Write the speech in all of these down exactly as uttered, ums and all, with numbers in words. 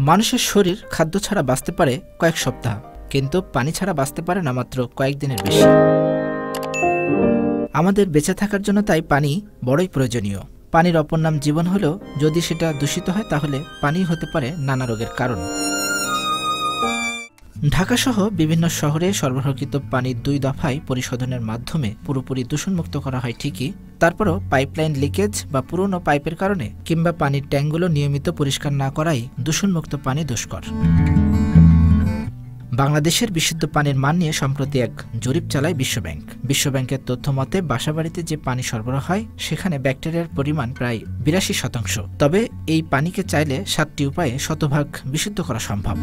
মানুষের শরীর খাদ্য ছাড়া বাঁচতে পারে কয়েক সপ্তাহ, কিন্তু পানি ছাড়া বাঁচতে পারে না মাত্র কয়েকদিনের বেশি। আমাদের বেঁচে থাকার জন্য তাই পানি বড়ই প্রয়োজনীয়। পানির অপর নাম জীবন হলেও যদি সেটা দূষিত হয় তাহলে পানি হতে পারে নানা রোগের কারণ। ঢাকাসহ বিভিন্ন শহরে সরবরাহকৃত পানির দুই দফায় পরিশোধনের মাধ্যমে পুরোপুরি দূষণমুক্ত করা হয় ঠিকই, তারপরও পাইপলাইন লিকেজ বা পুরনো পাইপের কারণে কিংবা পানির ট্যাঙ্কগুলো নিয়মিত পরিষ্কার না করাই দূষণমুক্ত পানি দুষ্কর। বাংলাদেশের বিশুদ্ধ পানির মান নিয়ে সম্প্রতি এক জরিপ চালায় বিশ্বব্যাংক। বিশ্বব্যাংকের তথ্য মতে বাসাবাড়িতে যে পানি সরবরাহ হয় সেখানে ব্যাকটেরিয়ার পরিমাণ প্রায় বিরাশি শতাংশ। তবে এই পানিকে চাইলে সাতটি উপায়ে শতভাগ বিশুদ্ধ করা সম্ভব।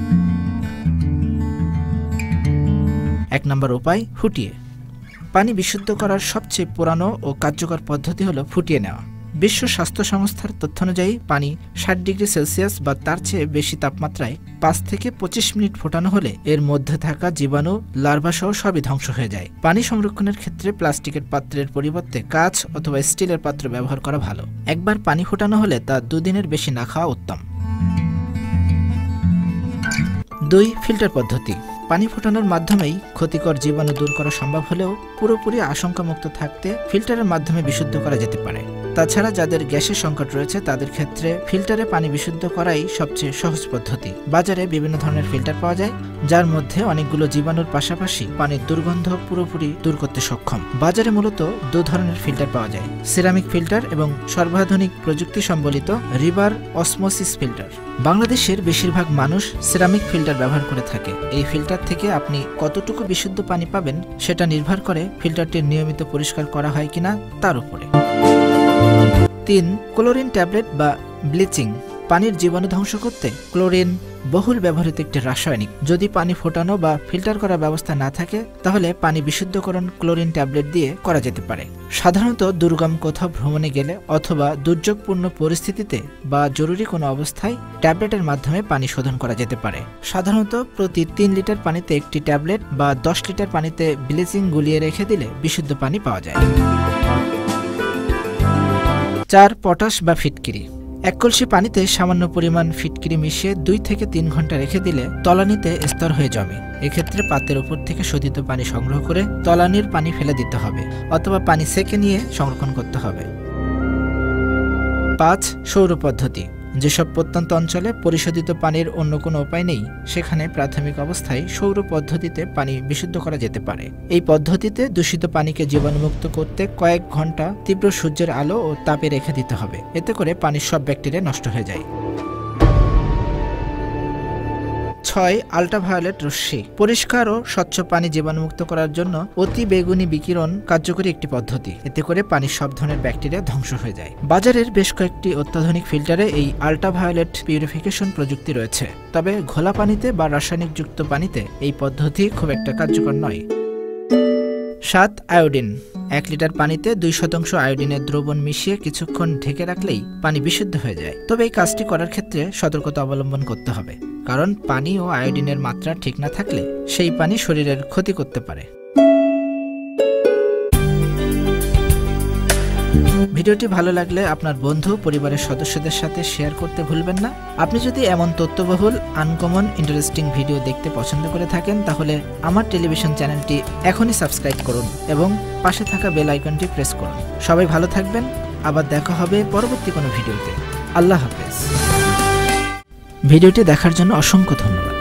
এক নম্বর উপায়, ফুটিয়ে। পানি বিশুদ্ধ করার সবচেয়ে পুরানো ও কার্যকর পদ্ধতি হলো ফুটিয়ে নেওয়া। বিশ্ব স্বাস্থ্য সংস্থার তথ্য অনুযায়ী পানি ষাট ডিগ্রি সেলসিয়াস বা তার চেয়ে বেশি তাপমাত্রায় পাঁচ থেকে পঁচিশ মিনিট ফোটানো হলে এর মধ্যে থাকা জীবাণু, লার্ভা সহ সবই ধ্বংস হয়ে যায়। পানি সংরক্ষণের ক্ষেত্রে প্লাস্টিকের পাত্রের পরিবর্তে কাঁচ অথবা স্টিলের পাত্র ব্যবহার করা ভালো। একবার পানি ফোটানো হলে তা দুদিনের বেশি না খাওয়া উত্তম। দুই, ফিল্টার পদ্ধতি। পানি ফোটানোর মাধ্যমেই ক্ষতিকর জীবাণু দূর করা সম্ভব হলেও পুরোপুরি আশঙ্কামুক্ত থাকতে ফিল্টারের মাধ্যমে বিশুদ্ধ করা যেতে পারে। তাছাড়া যাদের গ্যাসের সংকট রয়েছে তাদের ক্ষেত্রে ফিল্টারে পানি বিশুদ্ধ করাই সবচেয়ে সহজ পদ্ধতি। বাজারে বিভিন্ন ধরনের ফিল্টার পাওয়া যায়, যার মধ্যে অনেকগুলো জীবাণুর পাশাপাশি পানির দুর্গন্ধ পুরোপুরি দূর করতে সক্ষম। বাজারে মূলত দু ধরনের ফিল্টার পাওয়া যায়, সিরামিক ফিল্টার এবং সর্বাধুনিক প্রযুক্তি সম্বলিত রিভার অসমোসিস ফিল্টার। বাংলাদেশের বেশিরভাগ মানুষ সিরামিক ফিল্টার ব্যবহার করে থাকে। এই ফিল্টার থেকে আপনি কতটুকু বিশুদ্ধ পানি পাবেন সেটা নির্ভর করে ফিল্টারটির নিয়মিত পরিষ্কার করা হয় কিনা তার উপরে। তিন, ক্লোরিন ট্যাবলেট বা ব্লিচিং। পানির জীবাণু ধ্বংস করতে ক্লোরিন বহুল ব্যবহৃত একটি রাসায়নিক। যদি পানি ফোটানো বা ফিল্টার করার ব্যবস্থা না থাকে তাহলে পানি বিশুদ্ধকরণ ক্লোরিন ট্যাবলেট দিয়ে করা যেতে পারে। সাধারণত দুর্গম কোথাও ভ্রমণে গেলে অথবা দুর্যোগপূর্ণ পরিস্থিতিতে বা জরুরি কোনো অবস্থায় ট্যাবলেটের মাধ্যমে পানি শোধন করা যেতে পারে। সাধারণত প্রতি তিন লিটার পানিতে একটি ট্যাবলেট বা দশ লিটার পানিতে ব্লিচিং গুলিয়ে রেখে দিলে বিশুদ্ধ পানি পাওয়া যায়। চার, পটাশ বা ফিটকিরি। এক কলসি পানিতে সামান্য পরিমাণ ফিটকিরি মিশিয়ে দুই থেকে তিন ঘন্টা রেখে দিলে তলানিতে স্তর হয়ে জমে। এক্ষেত্রে পাতের উপর থেকে শোধিত পানি সংগ্রহ করে তলানির পানি ফেলে দিতে হবে অথবা পানি সেকে নিয়ে সংরক্ষণ করতে হবে। পাঁচ, সৌর পদ্ধতি। যেসব প্রত্যন্ত অঞ্চলে পরিশোধিত পানির অন্য কোনো উপায় নেই সেখানে প্রাথমিক অবস্থায় সৌর পদ্ধতিতে পানি বিশুদ্ধ করা যেতে পারে। এই পদ্ধতিতে দূষিত পানিকে জীবাণুমুক্ত করতে কয়েক ঘন্টা তীব্র সূর্যের আলো ও তাপে রেখে দিতে হবে। এতে করে পানির সব ব্যাকটেরিয়া নষ্ট হয়ে যায়। ছয়, আল্ট্রাভায়োলেট রশ্মি। পরিষ্কার ও স্বচ্ছ পানি জীবাণুমুক্ত করার জন্য অতি বেগুনি বিকিরণ কার্যকরী একটি পদ্ধতি। এতে করে পানির সব ধরনের ব্যাকটেরিয়া ধ্বংস হয়ে যায়। বাজারের বেশ কয়েকটি অত্যাধুনিক ফিল্টারে এই আল্ট্রাভায়োলেট পিউরিফিকেশন প্রযুক্তি রয়েছে, তবে ঘোলা পানিতে বা রাসায়নিক যুক্ত পানিতে এই পদ্ধতি খুব একটা কার্যকর নয়। সাত, আয়োডিন। এক লিটার পানিতে দুই শতাংশ আয়োডিনের দ্রবণ মিশিয়ে কিছুক্ষণ ঢেকে রাখলেই পানি বিশুদ্ধ হয়ে যায়। তবে এই কাজটি করার ক্ষেত্রে সতর্কতা অবলম্বন করতে হবে, কারণ পানি ও আয়োডিনের মাত্রা ঠিক না থাকলে সেই পানি শরীরের ক্ষতি করতে পারে। ভিডিওটি ভালো লাগলে আপনার বন্ধু পরিবারের সদস্যদের সাথে শেয়ার করতে ভুলবেন না। আপনি যদি এমন তথ্যবহুল, আনকমন, ইন্টারেস্টিং ভিডিও দেখতে পছন্দ করে থাকেন তাহলে আমার টেলিভিশন চ্যানেলটি এখনই সাবস্ক্রাইব করুন এবং পাশে থাকা বেল আইকনটি প্রেস করুন। সবাই ভালো থাকবেন, আবার দেখা হবে পরবর্তী কোনো ভিডিওতে। আল্লাহ হাফেজ। ভিডিওটি দেখার জন্য অসংখ্য ধন্যবাদ।